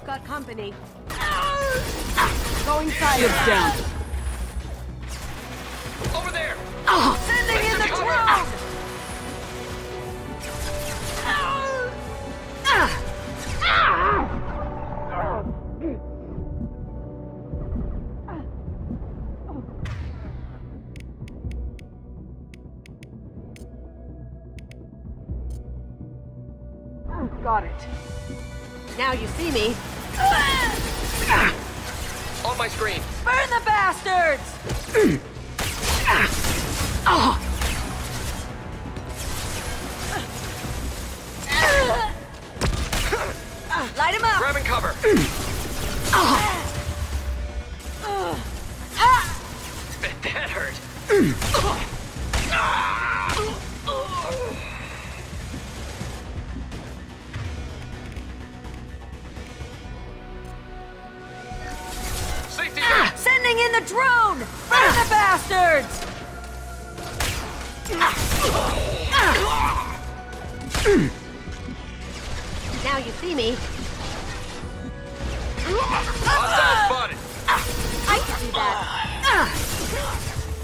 We've got company. Going silent. Shields down. Over there! Sending in the drone! Got it. Now you see me. On my screen! Burn the bastards! Light him up! Grabbing cover! That hurt! Safety net! Sending in the drone! Burn the bastards! Now you see me. Hostile spotted! I can do that.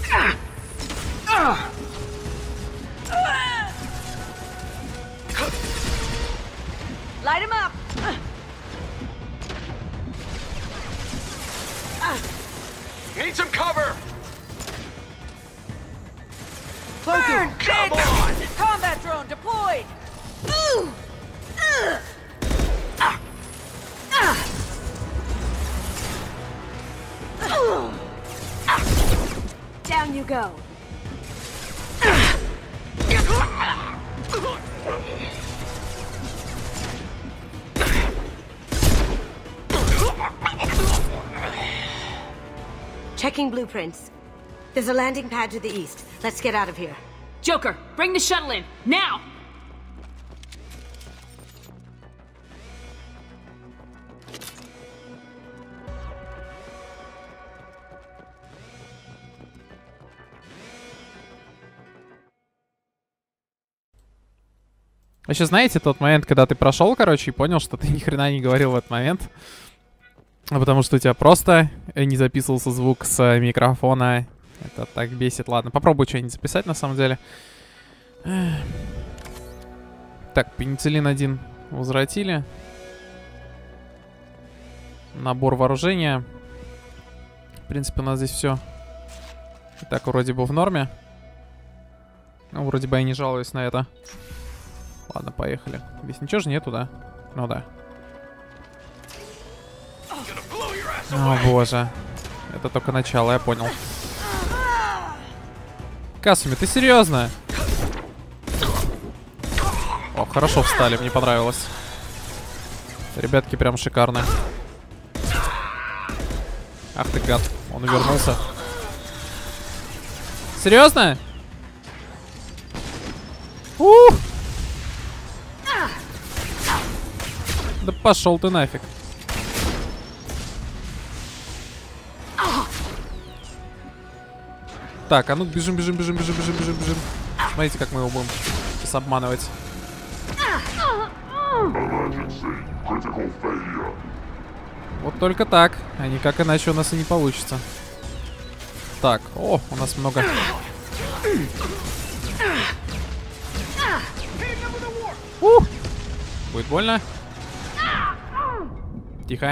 Light him up! Need some cover! Burn! Come on! Combat drone deployed! Down you go. Checking blueprints. There's a landing pad to the east. Let's get out of here. Joker, bring the shuttle in now. Вообще, знаете, тот момент, когда ты прошел, короче, и понял, что ты ни хрена не говорил в этот момент. Потому что у тебя просто не записывался звук с микрофона. Это так бесит. Ладно, попробую что-нибудь записать на самом деле. Так, пенициллин 1 возвратили. Набор вооружения. В принципе, у нас здесь все так вроде бы в норме. Ну, вроде бы я не жалуюсь на это. Ладно, поехали. Здесь ничего же нету, да? Ну да. О боже. Это только начало, я понял. Касуми, ты серьезно? О, хорошо встали, мне понравилось. Ребятки прям шикарно. Ах ты гад, он увернулся. Серьезно? Да пошел ты нафиг. Так, а ну бежим. Смотрите, как мы его будем сейчас обманывать. Вот только так, а никак иначе у нас и не получится. Так, о, у нас много. Будет больно. Тихо.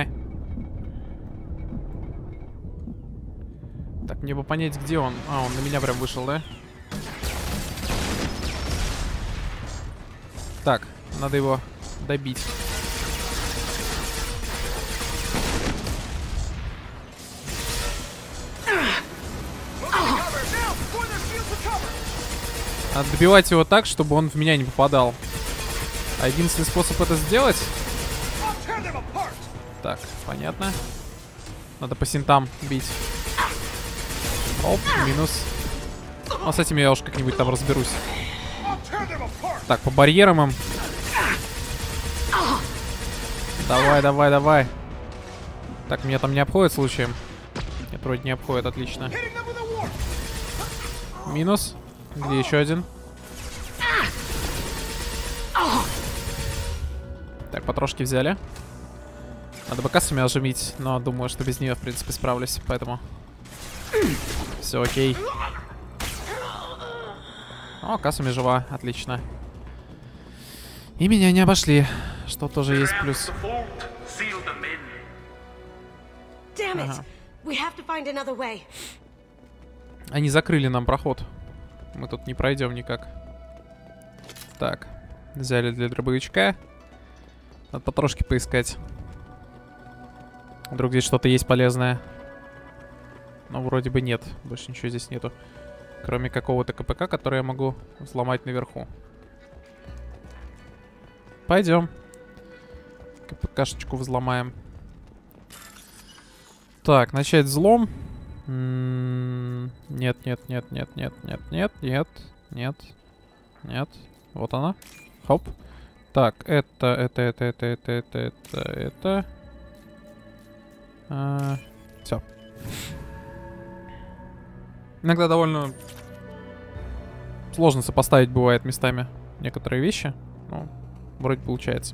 Так, мне бы понять, где он. А, он на меня прям вышел, да? Так, надо его добить. Надо добивать его так, чтобы он в меня не попадал. А единственный способ это сделать... Так, понятно. Надо по синтам бить. Оп, минус. Ну, с этим я уж как-нибудь там разберусь. Так, по барьерам им. Давай. Так, меня там не обходит случаем? Нет, вроде не обходит, отлично. Минус. Где еще один? Так, потрошки взяли. Надо бы Касуми оживить, но думаю, что без нее, в принципе, справлюсь, поэтому... Все окей. О, Касуми жива, отлично. И меня не обошли, что тоже есть плюс. Damn it! Ага. We have to find another way. Они закрыли нам проход. Мы тут не пройдем никак. Так, взяли для дробовичка. Надо потрошки поискать. Вдруг здесь что-то есть полезное. Но вроде бы нет. Больше ничего здесь нету. Кроме какого-то КПК, который я могу взломать наверху. Пойдем. КПКшечку взломаем. Так, начать взлом. Нет, нет, нет, нет, нет, нет, нет, нет, нет, нет. Вот она. Хоп. Так, это. Все. Иногда довольно сложно сопоставить бывает местами некоторые вещи. Ну, вроде получается.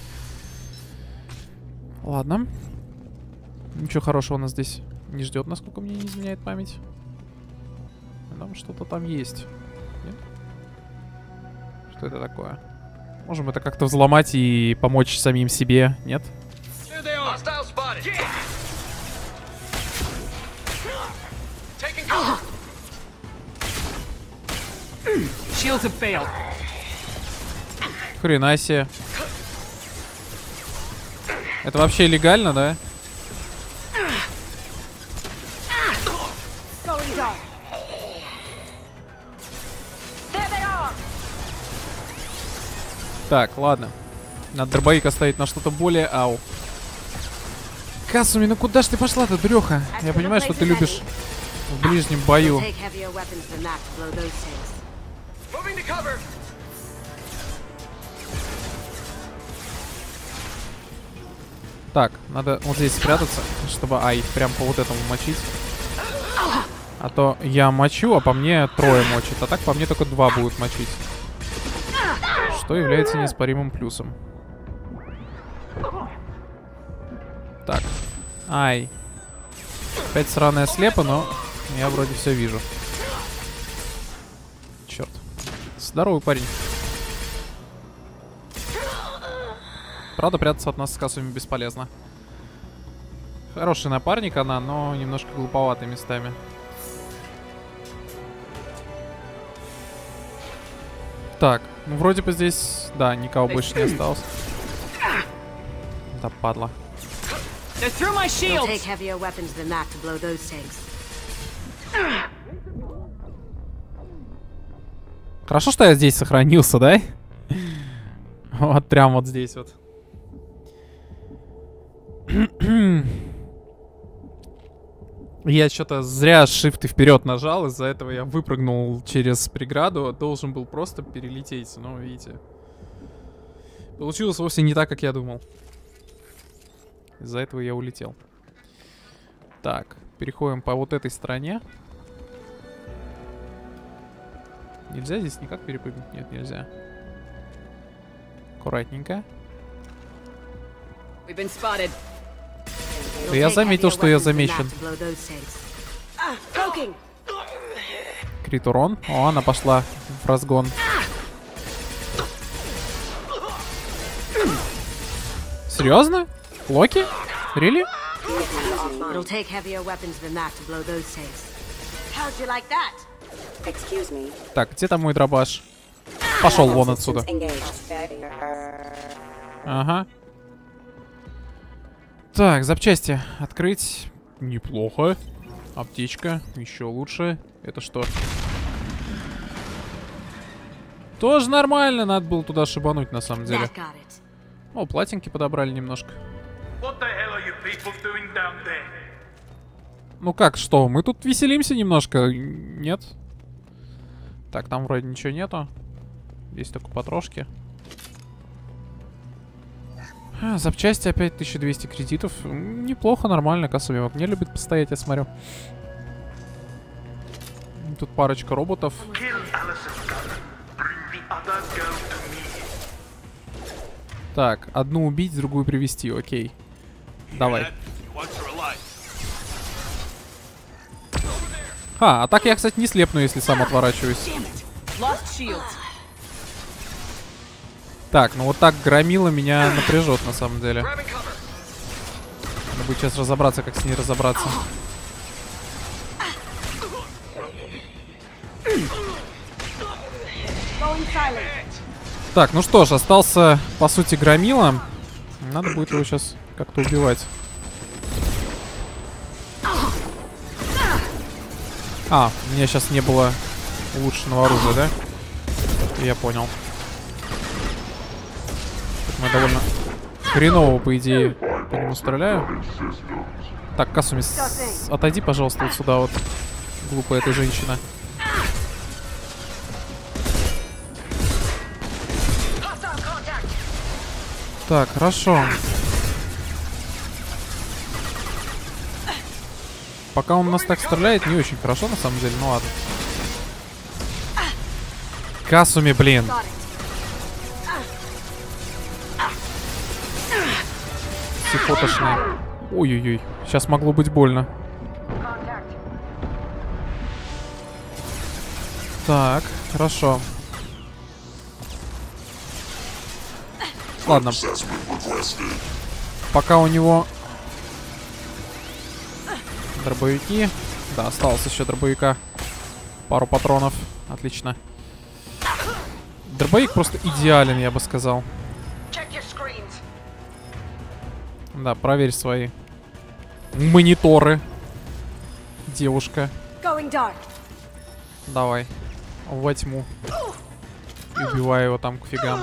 Ладно. Ничего хорошего нас здесь не ждет, насколько мне не изменяет память. Там что-то там есть. Нет? Что это такое? Можем это как-то взломать и помочь самим себе, нет? Hostile spotted. Taking cover. Shields have failed. Хрена себе. Это вообще легально, да? Going dark. There they are. Так, ладно. Надо дробовик оставить на что-то более... Ау. Касуми, ну куда ж ты пошла-то, дрёха? Я понимаю, что ты любишь в ближнем бою. Take heavier weapons than that to blow those things. Moving to cover. Так, надо вот здесь спрятаться, чтобы ай, прям по вот этому мочить. А то я мочу, а по мне трое мочит. А так по мне только 2 будут мочить. Что является неоспоримым плюсом. Так. Ай. Опять сраная слепа, но я вроде все вижу. Черт. Здоровый парень. Правда, прятаться от нас с Касуми бесполезно. Хороший напарник она, но немножко глуповатый местами. Так, ну вроде бы здесь, да, никого больше не осталось. Да, падла. They're through my It'll shields. take heavier weapons than that to blow those things. Хорошо, что я здесь сохранился, да? Вот прям вот здесь вот. Я что-то зря shift вперед нажал, из-за этого я выпрыгнул через преграду, должен был просто перелететь, но видите. Получилось вовсе не так, как я думал. Из-за этого я улетел. Так, переходим по вот этой стороне. Нельзя здесь никак перепрыгнуть? Нет, нельзя. Аккуратненько. We've been spotted. It'll Да я take заметил, heavier что я weapons than that замечен. to blow those things. Poking. Крит урон. О, она пошла в разгон. Серьезно? Локи? Really? It'll take heavier weapons than that to blow those things. How'd you like that? Excuse me. Так, где там мой дробаш? Пошел вон отсюда. Engaged. Ага. Так, запчасти. Открыть. Неплохо. Аптечка. Еще лучше. Это что? Тоже нормально. Надо было туда шибануть, на самом деле. That got it. О, платинки подобрали немножко. What the hell are you people doing down there? Ну как, что? Мы тут веселимся немножко. Нет? Так, там вроде ничего нету. Есть только потрошки. Запчасти опять 1200 кредитов. Неплохо, нормально. Касуми не любит постоять, я смотрю. Тут парочка роботов. Kill Alison's gun. Bring the other girl to me. Так, одну убить, другую привести, окей. Давай. А так я, кстати, не слепну, если сам отворачиваюсь. Lost shields. Так, ну вот так громила меня напряжет на самом деле. Grabbing cover. Надо будет сейчас разобраться, как с ней разобраться. Going silent. Так, ну что ж, остался, по сути, громила. Надо будет его сейчас как-то убивать. А, у меня сейчас не было улучшенного оружия, да? Я понял. Мы довольно хреново, по идее, по нему стреляю. Так, Касуми, отойди, пожалуйста, вот сюда вот. Глупая эта женщина. Так, хорошо. Пока он нас так стреляет, не очень хорошо, на самом деле, ну ладно. Касуми, блин. Психотошный. Ой-ой-ой, сейчас могло быть больно. Так, хорошо. Ладно. Пока у него дробовики. Да, осталось еще дробовика. Пару патронов. Отлично. Дробовик просто идеален, я бы сказал. Да, проверь свои мониторы, девушка. Going dark. Давай. Во тьму. И убивай его там к фигам.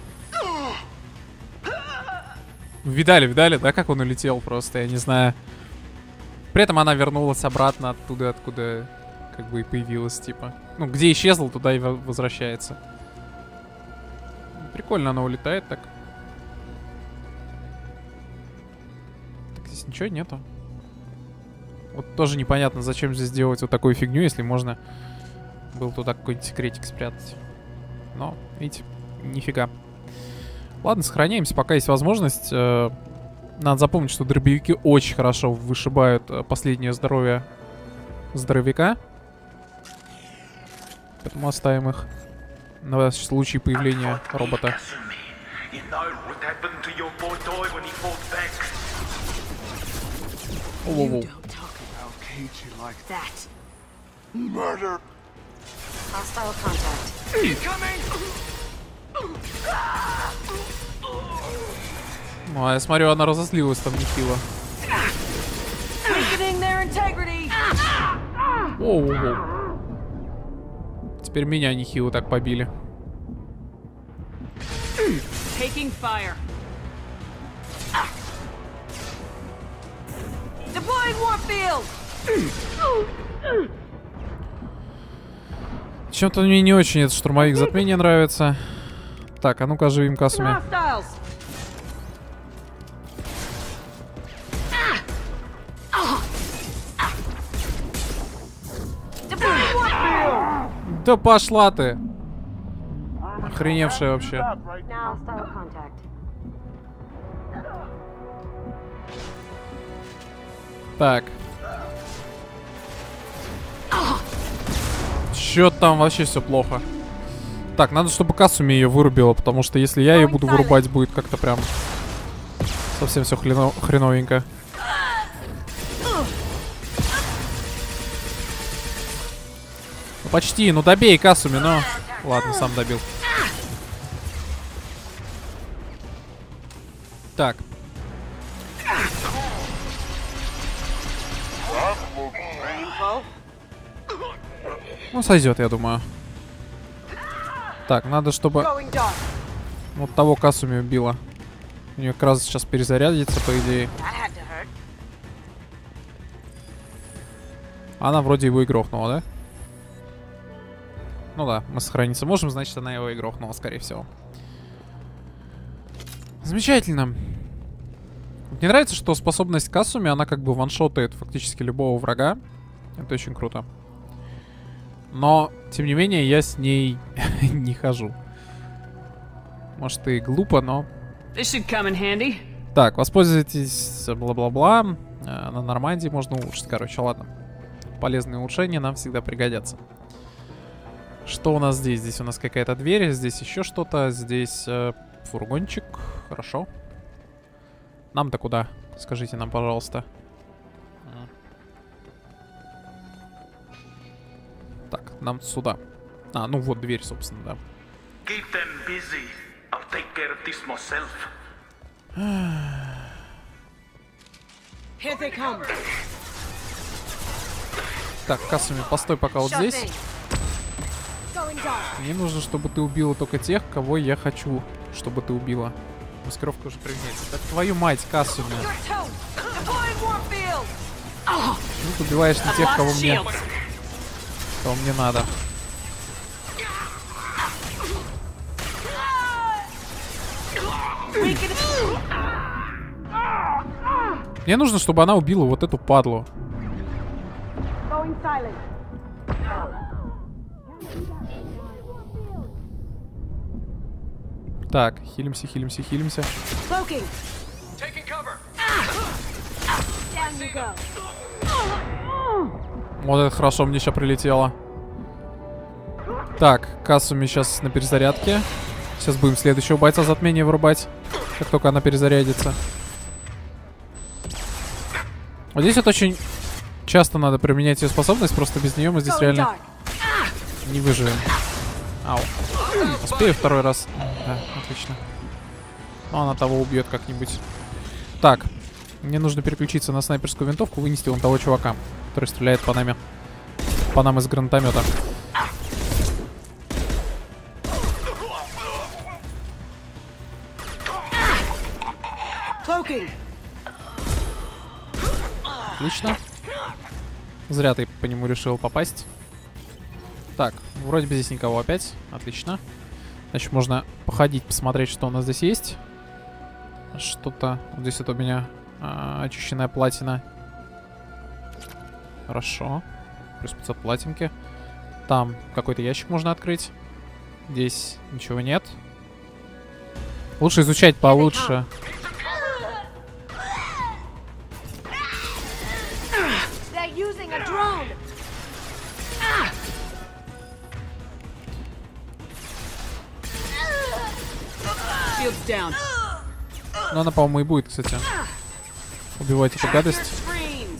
Видали, да, как он улетел просто, я не знаю. При этом она вернулась обратно оттуда, откуда как бы и появилась, типа. Ну, где исчезла, туда и возвращается. Прикольно она улетает так. Так, здесь ничего нету. Вот тоже непонятно, зачем здесь делать вот такую фигню, если можно был туда какой-нибудь секретик спрятать. Но, видите, нифига. Ладно, сохраняемся, пока есть возможность. Надо запомнить, что дробовики очень хорошо вышибают последнее здоровье здоровяка. Поэтому оставим их на случай появления робота. Воу-воу. Hostile contact. Ну, а я смотрю, она разозлилась там нехило. Weakening their integrity. Воу-воу-воу. Теперь меня нехило так побили. Taking fire. Deploying warfield. Чем-то мне не очень этот штурмовик затмения нравится. Так, а ну-ка оживим Касуми. Hostiles. Deploying warfield. Да пошла ты. Охреневшая вообще. Now hostile contact. Так. Чё там вообще все плохо. Так, надо, чтобы Касуми ее вырубила, потому что если я ее буду вырубать, будет как-то прям совсем все хреновенько. Ну, почти, ну добей Касуми, но... Ладно, сам добил. Так. Ну, сойдет, я думаю. Так, надо, чтобы Going dark. вот того Касуми убила. У нее как раз сейчас перезарядится, по идее. That had to hurt. Она вроде его и грохнула, да? Ну да, мы сохраниться можем, значит, она его и грохнула, скорее всего. Замечательно. Мне нравится, что способность Касуми, она как бы ваншотает фактически любого врага. Это очень круто. Но, тем не менее, я с ней не хожу. Может, и глупо, но... This should come in handy. Так, воспользуйтесь здесь бла-бла-бла. На Нормандии можно улучшить. Короче, ладно. Полезные улучшения нам всегда пригодятся. Что у нас здесь? Здесь у нас какая-то дверь, здесь еще что-то. Здесь фургончик. Хорошо. Нам-то куда? Скажите нам, пожалуйста. Так, нам сюда. А, ну вот дверь, собственно, да. Keep them busy. I'll take care of this myself. Here they come. Так, Касуми, постой пока вот здесь. Going dark. Мне нужно, чтобы ты убила только тех, кого я хочу, чтобы ты убила. Маскировка уже применяется. Так твою мать, Касуми. Your toe. Deploying Warfield. Почему ты убиваешь не тех, кого мне надо? Мне нужно, чтобы она убила вот эту падлу. Going silent. Так, хилимся, хилимся, хилимся. Cloaking. Taking cover. Down you go. Вот это хорошо мне сейчас прилетело. Так, Касуми сейчас на перезарядке. Сейчас будем следующего бойца затмения вырубать, как только она перезарядится. Вот здесь вот очень часто надо применять ее способность, просто без нее мы здесь реально не выживем. Ау. Успею второй раз? Да, отлично. Ну, она того убьет как-нибудь. Так, мне нужно переключиться на снайперскую винтовку, вынести вон того чувака, который стреляет по нам из гранатомета. Cloaking. Отлично. Зря ты по нему решил попасть. Так, вроде бы здесь никого опять. Отлично. Значит, можно походить, посмотреть, что у нас здесь есть. Что-то... Вот здесь это у меня очищенная платина. Хорошо. Плюс 500 платинки. Там какой-то ящик можно открыть. Здесь ничего нет. Лучше изучать получше. Using a drone. Shields down. Ну, она, по-моему, и будет, кстати, убивать эту гадость. Screens.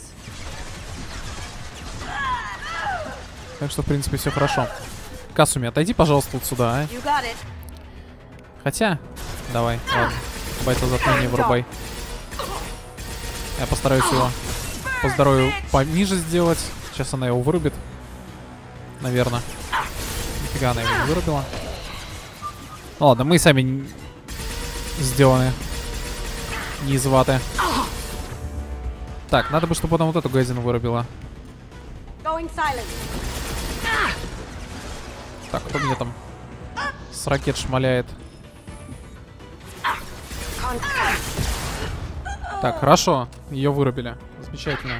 Так что, в принципе, все хорошо. Касуми, отойди, пожалуйста, вот сюда, а. You got it. Хотя, давай, ладно. Бойца затмения вырубай. Я постараюсь его по здоровью пониже сделать. Сейчас она его вырубит. Наверное. Нифига она его не вырубила. Ну ладно, мы сами сделаны не из ваты. Так, надо бы, чтобы она вот эту газину вырубила. Going silent. Так, кто меня там с ракет шмаляет? Так, хорошо. Ее вырубили. Замечательно.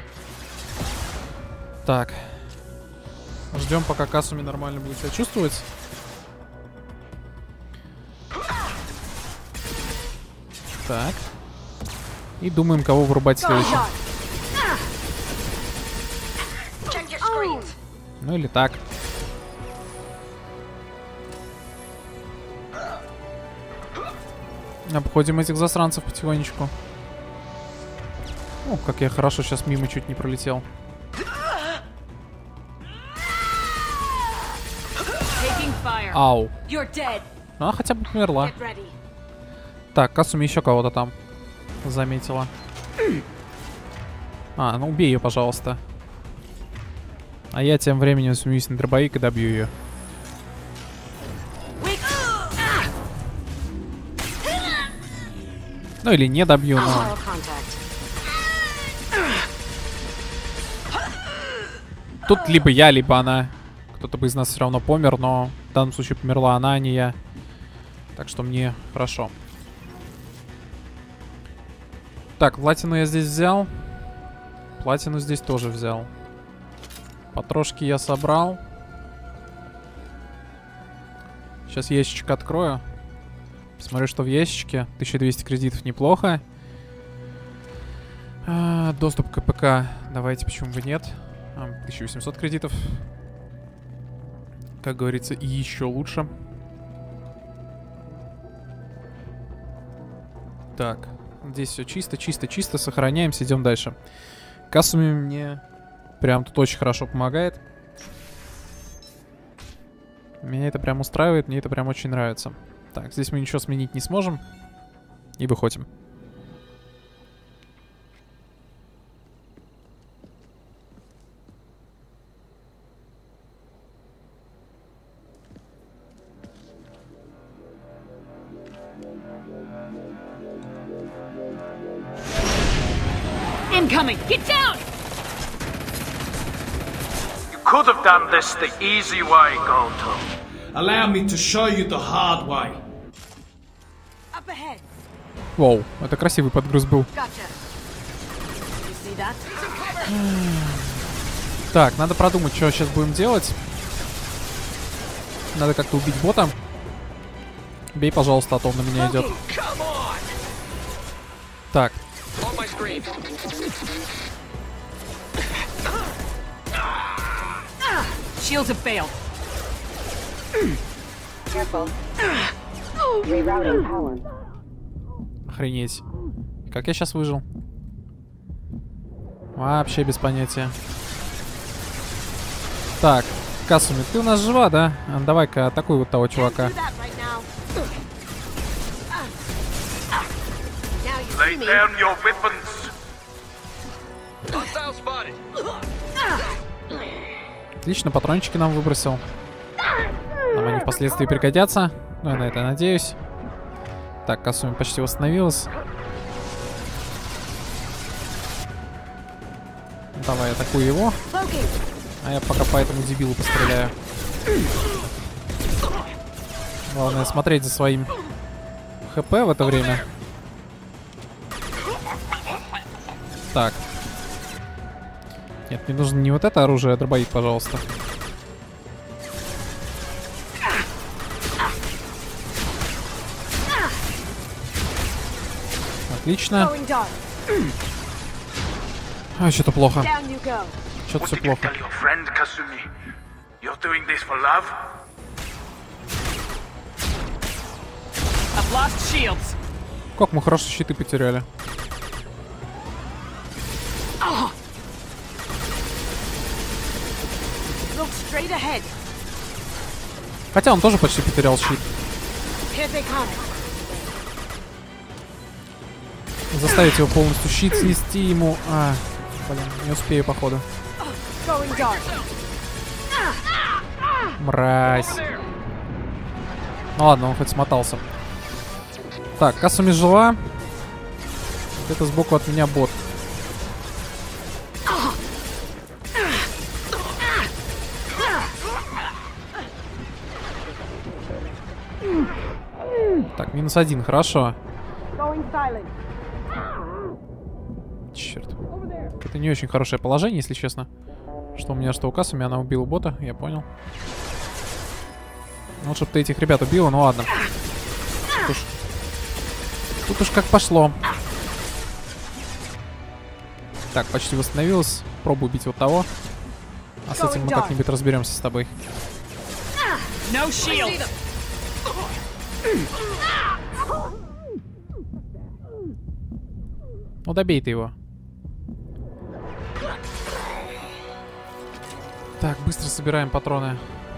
Так. Ждем, пока Касуми нормально будет себя чувствовать. Так. И думаем, кого вырубать следующим. Check your screens. Ну или так. Обходим этих засранцев потихонечку. О, как я хорошо сейчас мимо чуть не пролетел. Taking fire. Ау. You're dead. Она хотя бы померла. Get ready. Так, Касуми еще кого-то там заметила. А, ну убей ее, пожалуйста. А я тем временем смеюсь на дробовик и добью ее. Ну или не добью, но... Hostile contact. Тут либо я, либо она. Кто-то бы из нас все равно помер, но в данном случае померла она, а не я. Так что мне хорошо. Так, платину я здесь взял. Платину здесь тоже взял. Потрошки я собрал. Сейчас ящичек открою. Посмотрю, что в ящичке. 1200 кредитов, неплохо. Доступ к КПК. Давайте, почему бы нет. 1800 кредитов. Как говорится, и еще лучше. Так, здесь все чисто, чисто, чисто. Сохраняемся, идем дальше. Касуми мне прям тут очень хорошо помогает. Меня это прям устраивает, мне это прям очень нравится. Так, здесь мы ничего сменить не сможем. И выходим. Incoming! Get down! You could have done this the easy way, Goto. Allow me to show you the hard way. Up ahead. Воу, это красивый подгруз был. Gotcha. You see that? Так, надо продумать, что сейчас будем делать. Надо как-то убить бота. Бей, пожалуйста, а то он на меня идет. Так. On my screen. Shields have failed. Careful. Rerouting power. Охренеть. Как я сейчас выжил? Вообще без понятия. Так, Касуми, ты у нас жива, да? Давай-ка атакуй вот того чувака. Do that right now. Now you see Lay me. down your weapons. Hostile spotted. Отлично, патрончики нам выбросил. Нам они впоследствии пригодятся. Ну, я на это надеюсь. Так, Касуми почти восстановилась. Давай, атакуй его. Cloaking. А я пока по этому дебилу постреляю. Главное смотреть за своим ХП в это время. Так. Нет, мне нужно не вот это оружие, а дробовик, пожалуйста. Отлично. Going dark. А, что-то плохо. Down you go. Что-то What все did you плохо. tell your friend, Kasumi? You're doing this for love? I've lost shields. Как мы хорошо щиты потеряли. Look straight ahead. Хотя он тоже почти потерял щит. Here they come. Заставить его полностью щит снести ему. А, блин, не успею, походу. Going dark. Мразь. Ну ладно, он хоть смотался. Так, Касуми жива. Вот это сбоку от меня бот. Так, -1, хорошо. Going silent. Черт. Это не очень хорошее положение, если честно. Что у меня, что у Касуми, она убила бота, я понял. Ну, чтобы ты этих ребят убила, ну ладно. Тут уж как пошло. Так, почти восстановилась. Пробую убить вот того. А с этим мы как-нибудь разберемся с тобой. No shields. Ну, добей ты его. Так, быстро собираем патроны.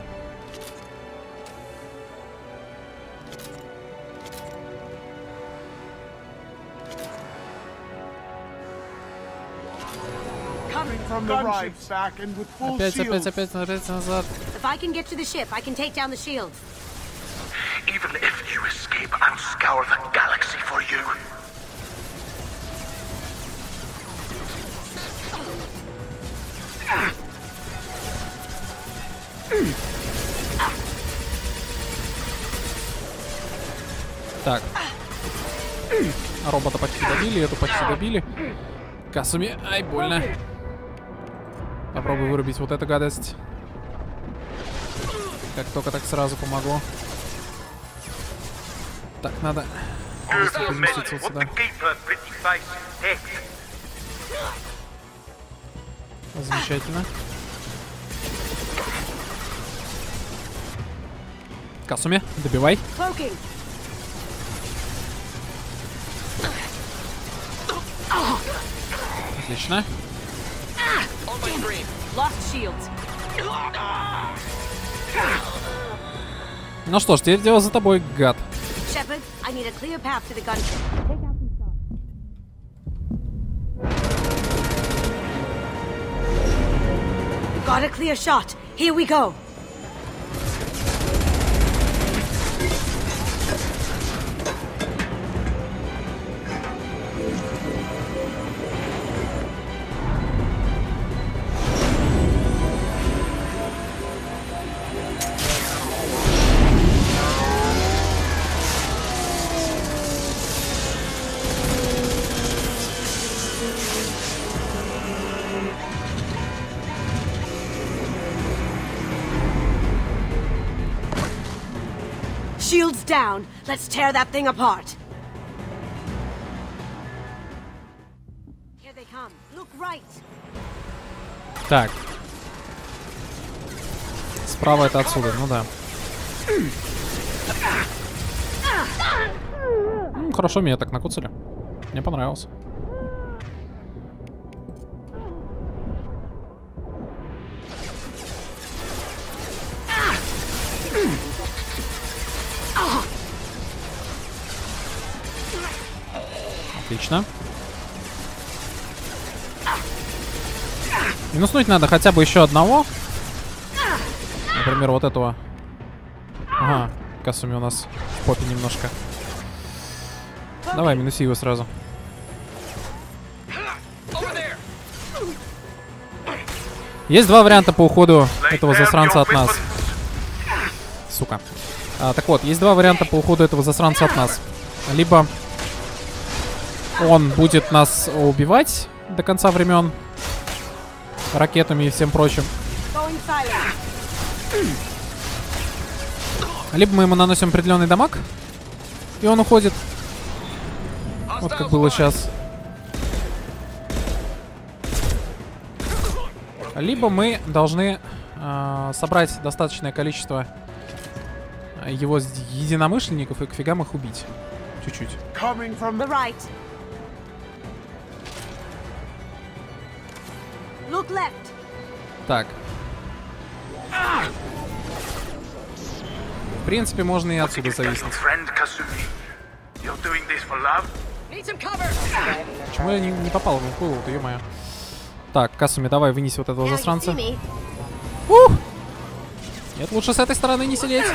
From the right, back and with full Опять shields. назад. If I can get to the ship, I can take down the shields. Even if you escape, I'll scour the galaxy for you. Так. Робота почти добили, эту почти добили. Касуми, ай, больно. Попробуй вырубить вот эту гадость. Как только так сразу помогло. Так, надо быстро Men, переместиться вот what сюда. to keep her pretty face intact. Замечательно. Касуми, добивай. Cloaking. Отлично. On my screen. Lost shields. Ну что ж, теперь дело за тобой, гад. Shepard, I need a clear path to the gun ship. Take out these shots. Got a clear shot. Here we go. Shields down. Let's tear that thing apart. Here they come. Look right. Так. Справа это отсюда, ну да. Хорошо, меня так накуцали. Мне понравилось. Отлично. Минуснуть надо хотя бы еще одного. Например, вот этого. Ага, Касуми у нас в попе немножко. Давай, минуси его сразу. Есть два варианта по уходу этого засранца от нас. Сука. Так вот, есть два варианта по уходу этого засранца от нас. Либо он будет нас убивать до конца времен ракетами и всем прочим. Либо мы ему наносим определенный дамаг, и он уходит. Вот как было сейчас. Либо мы должны собрать достаточное количество его единомышленников и к фигам их убить. Чуть-чуть. Coming from The right. Look left. Так. В принципе, можно и отсюда зависнуть. Почему я не попал в голову-то, ё-моё? Так, Касуми, давай вынеси вот этого Now you засранца. see me. Ух! Нет, лучше с этой стороны не сидеть.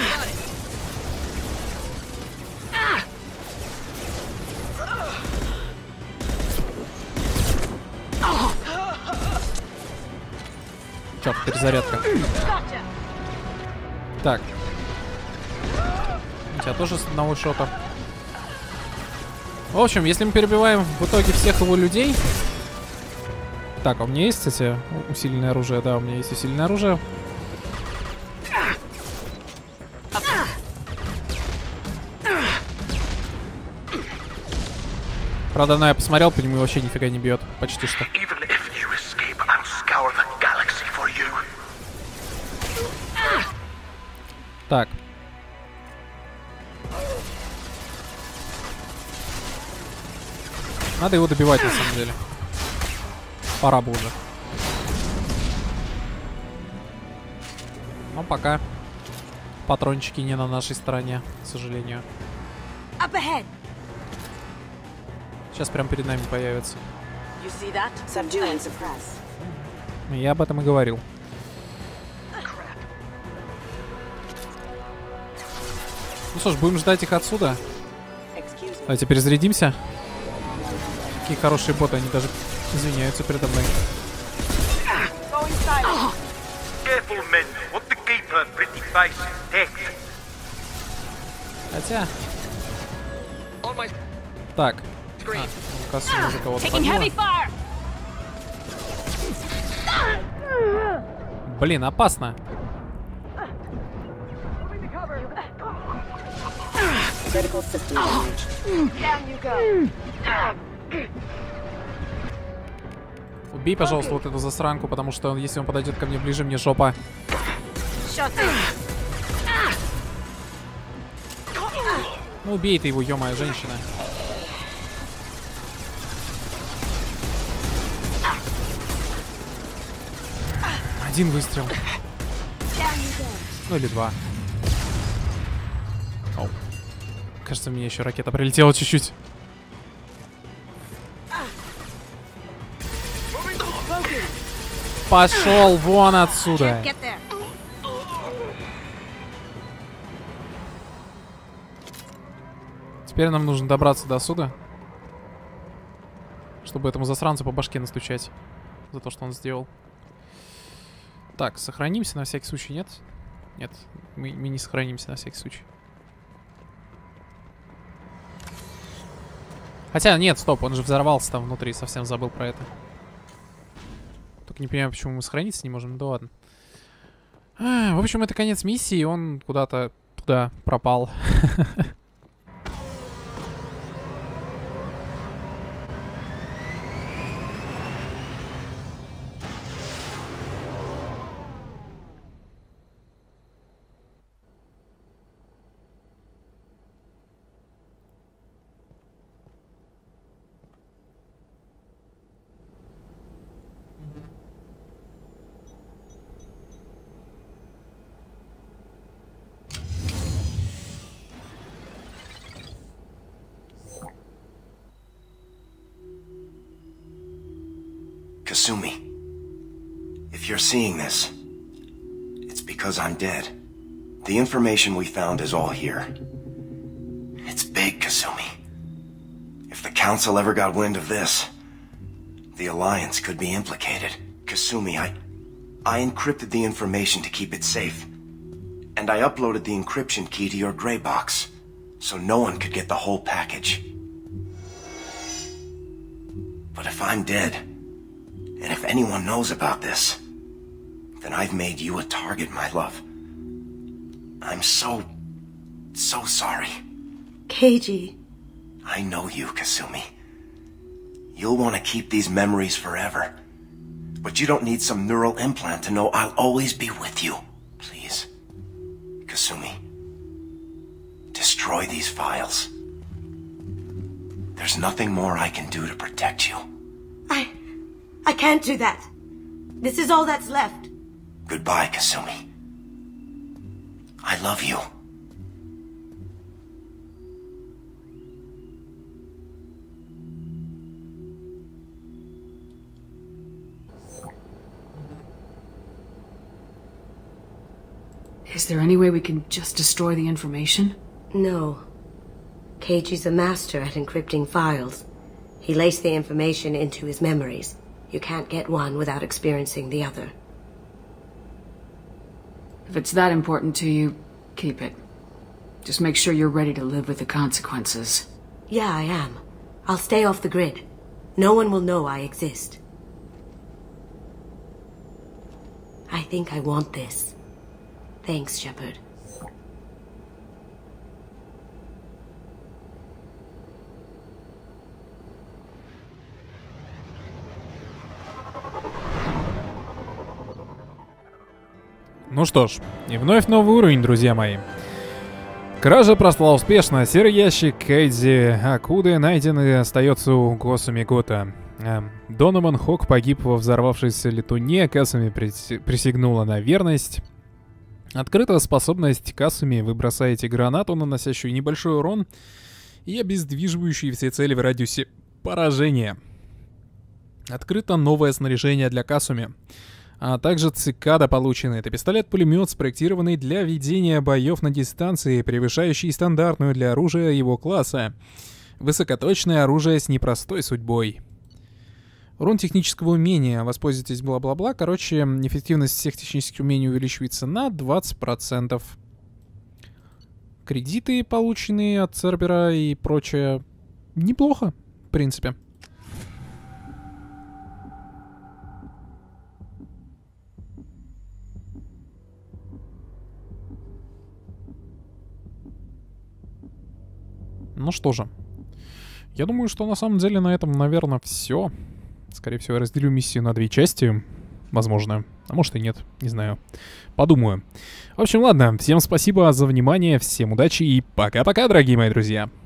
Чё, перезарядка. Так. У тебя тоже с одного шота. В общем, если мы перебиваем в итоге всех его людей... Так, а у меня есть, кстати, усиленное оружие? Да, у меня есть усиленное оружие. Правда, я посмотрел, по нему вообще нифига не бьет. Почти что. Так. Надо его добивать, на самом деле. Пора бы уже. Но пока патрончики не на нашей стороне, к сожалению. Up ahead. Сейчас прям перед нами появится. You see that? Subdue and suppress. Я об этом и говорил. Ну что ж, будем ждать их отсюда. Excuse me. Давайте перезарядимся. Какие хорошие боты, они даже извиняются передо мной. Хотя... On my Так. screen. Касуми уже кого-то Taking побила. heavy fire. Блин, опасно. Critical system damage. Down you go. Убей, пожалуйста, вот эту засранку, потому что если он подойдет ко мне ближе, мне жопа. Ну убей ты его, ё-моё, женщина. Один выстрел. Ну или два. Оу. Кажется, мне еще ракета прилетела чуть-чуть. Пошел вон отсюда. Теперь нам нужно добраться до суда, чтобы этому засранцу по башке настучать за то, что он сделал. Так, сохранимся на всякий случай, нет? Нет, мы не сохранимся на всякий случай. Хотя, нет, стоп, он же взорвался там внутри, совсем забыл про это. Только не понимаю, почему мы сохраниться не можем, да ладно. В общем, это конец миссии, он куда-то туда пропал. Kasumi, if you're seeing this, it's because I'm dead. The information we found is all here. It's big, Kasumi. If the Council ever got wind of this, the Alliance could be implicated. Kasumi, I encrypted the information to keep it safe. And I uploaded the encryption key to your gray box, so no one could get the whole package. But if I'm dead, and if anyone knows about this, then I've made you a target, my love. I'm so sorry. Keiji. I know you, Kasumi. You'll want to keep these memories forever. But you don't need some neural implant to know I'll always be with you. Please, Kasumi, destroy these files. There's nothing more I can do to protect you. I can't do that. This is all that's left. Goodbye, Kasumi. I love you. Is there any way we can just destroy the information? No. Keiji's a master at encrypting files. He laced the information into his memories. You can't get one without experiencing the other. If it's that important to you, keep it. Just make sure you're ready to live with the consequences. Yeah, I am. I'll stay off the grid. No one will know I exist. I think I want this. Thanks, Shepard. Ну что ж, и вновь новый уровень, друзья мои. Кража прошла успешно. Серый ящик Кейдзи Акуды найден и остается у Касуми Гота. Донован Хок погиб во взорвавшейся летуне. Касуми присягнула на верность. Открыта способность Касуми. Вы бросаете гранату, наносящую небольшой урон и обездвиживающую все цели в радиусе поражения. Открыто новое снаряжение для Касуми. А также цикада получена. Это пистолет-пулемет, спроектированный для ведения боев на дистанции, превышающий стандартную для оружия его класса. Высокоточное оружие с непростой судьбой. Урон технического умения. Воспользуйтесь бла-бла-бла. Короче, эффективность всех технических умений увеличивается на 20%. Кредиты, полученные от Цербера и прочее. Неплохо, в принципе. Ну что же, я думаю, что на самом деле на этом, наверное, все. Скорее всего, я разделю миссию на 2 части. Возможно. А может и нет. Не знаю. Подумаю. В общем, ладно. Всем спасибо за внимание. Всем удачи и пока-пока, дорогие мои друзья.